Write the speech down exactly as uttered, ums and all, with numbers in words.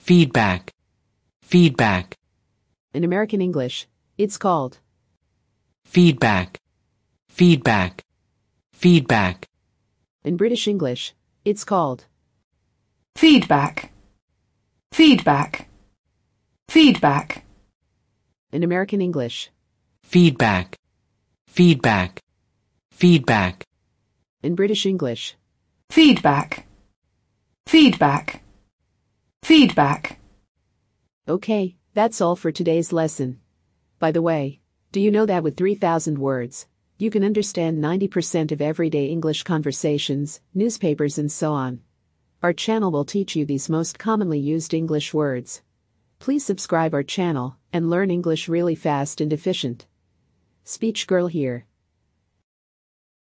feedback, feedback, In American English, it's called feedback, feedback, feedback, In British English, it's called feedback, feedback, feedback, In American English, feedback, feedback, feedback, In British English, feedback, feedback, feedback. Okay, that's all for today's lesson. By the way, do you know that with three thousand words, you can understand ninety percent of everyday English conversations, newspapers and so on? Our channel will teach you these most commonly used English words. Please subscribe our channel and learn English really fast and efficient. Speech Girl here.